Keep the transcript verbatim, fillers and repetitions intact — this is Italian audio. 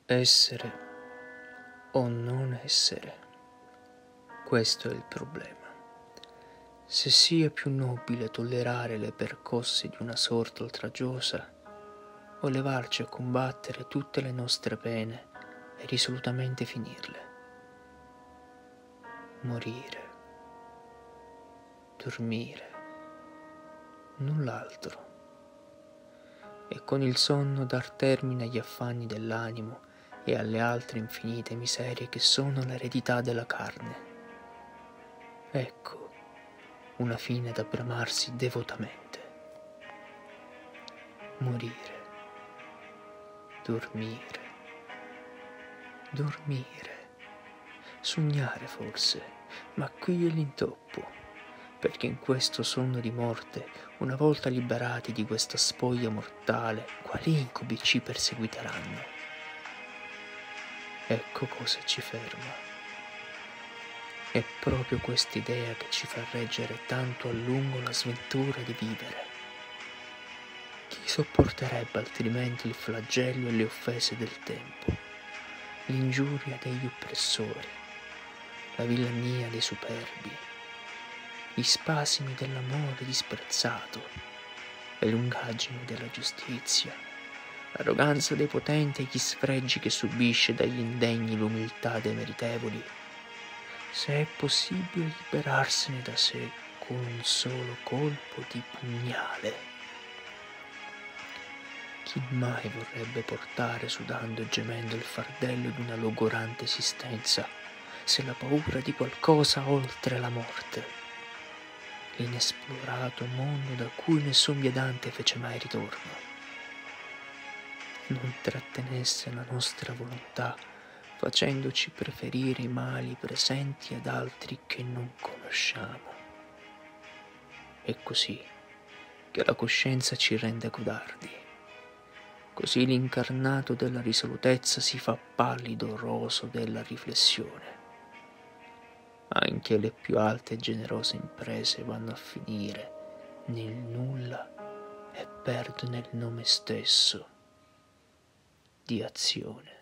Essere o non essere, questo è il problema. Se sia più nobile tollerare le percosse di una sorte oltraggiosa o levarci a combattere tutte le nostre pene e risolutamente finirle. Morire, dormire, null'altro. E con il sonno dar termine agli affanni dell'animo e alle altre infinite miserie che sono l'eredità della carne. Ecco una fine da bramarsi devotamente. Morire, dormire, dormire, sognare forse, ma qui è l'intoppo, perché in questo sonno di morte, una volta liberati di questa spoglia mortale, quali incubi ci perseguiteranno? Ecco cosa ci ferma. È proprio quest'idea che ci fa reggere tanto a lungo la sventura di vivere. Chi sopporterebbe altrimenti il flagello e le offese del tempo, l'ingiuria degli oppressori, la villania dei superbi, gli spasimi dell'amore disprezzato, le lungaggini della giustizia, l'arroganza dei potenti e gli sfregi che subisce dagli indegni l'umiltà dei meritevoli, se è possibile liberarsene da sé con un solo colpo di pugnale. Chi mai vorrebbe portare sudando e gemendo il fardello di una logorante esistenza, se la paura di qualcosa oltre la morte, l'inesplorato mondo da cui nessun viandante fece mai ritorno, non trattenesse la nostra volontà, facendoci preferire i mali presenti ad altri che non conosciamo. È così che la coscienza ci rende codardi, così l'incarnato della risolutezza si fa pallido roso della riflessione. Anche le più alte e generose imprese vanno a finire nel nulla e perdono il nome stesso di azione.